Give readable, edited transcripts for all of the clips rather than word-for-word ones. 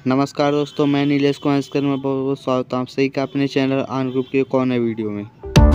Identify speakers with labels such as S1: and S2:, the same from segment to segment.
S1: नमस्कार दोस्तों, मैं नीलेश को में बहुत बहुत स्वागत हूँ आप सही का अपने चैनल आन ग्रुप के कौन है वीडियो में।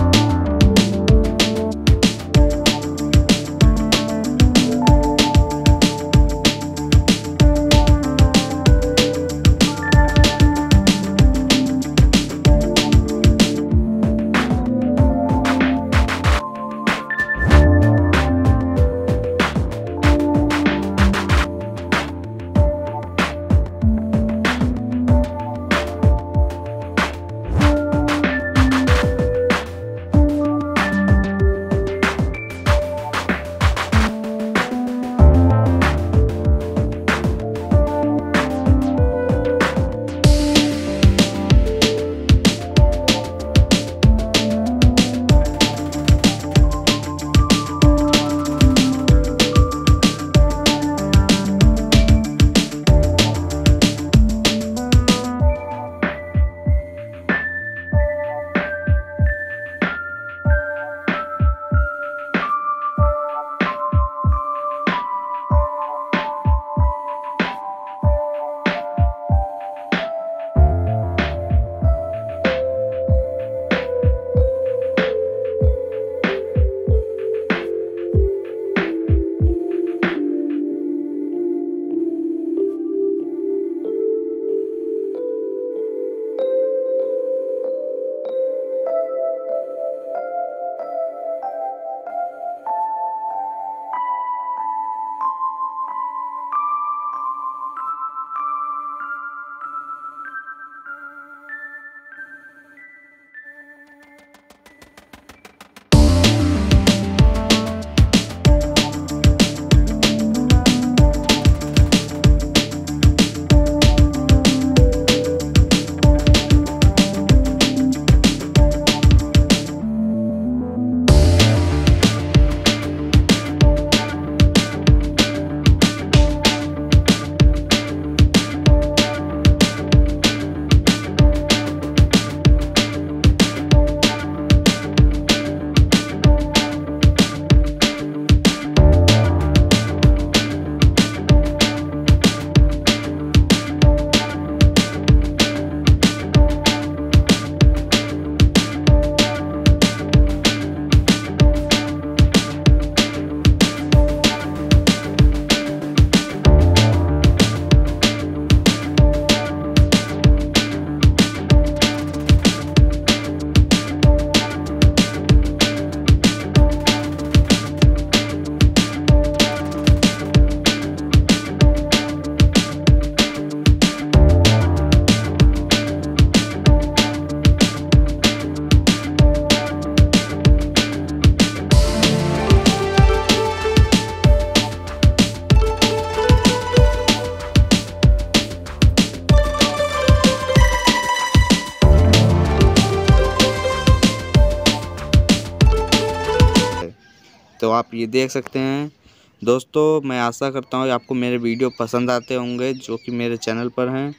S1: तो आप ये देख सकते हैं दोस्तों, मैं आशा करता हूँ आपको मेरे वीडियो पसंद आते होंगे जो कि मेरे चैनल पर हैं।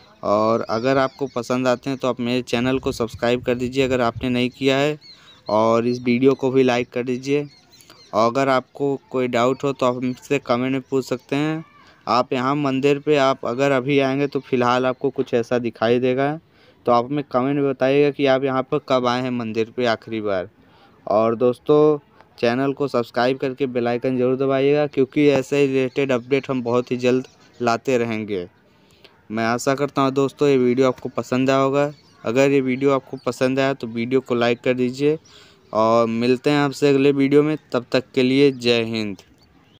S1: और अगर आपको पसंद आते हैं तो आप मेरे चैनल को सब्सक्राइब कर दीजिए अगर आपने नहीं किया है, और इस वीडियो को भी लाइक कर दीजिए। और अगर आपको कोई डाउट हो तो आप मुझसे कमेंट में पूछ सकते हैं। आप यहाँ मंदिर पे आप अगर अभी आएंगे तो फ़िलहाल आपको कुछ ऐसा दिखाई देगा, तो आप हमें कमेंट में बताइएगा कि आप यहाँ पर कब आए हैं मंदिर पे आखिरी बार। और दोस्तों, चैनल को सब्सक्राइब करके बेल आइकन ज़रूर दबाइएगा, क्योंकि ऐसे रिलेटेड अपडेट हम बहुत ही जल्द लाते रहेंगे। मैं आशा करता हूँ दोस्तों ये वीडियो आपको पसंद आया होगा। अगर ये वीडियो आपको पसंद आया तो वीडियो को लाइक कर दीजिए, और मिलते हैं आपसे अगले वीडियो में। तब तक के लिए जय हिंद।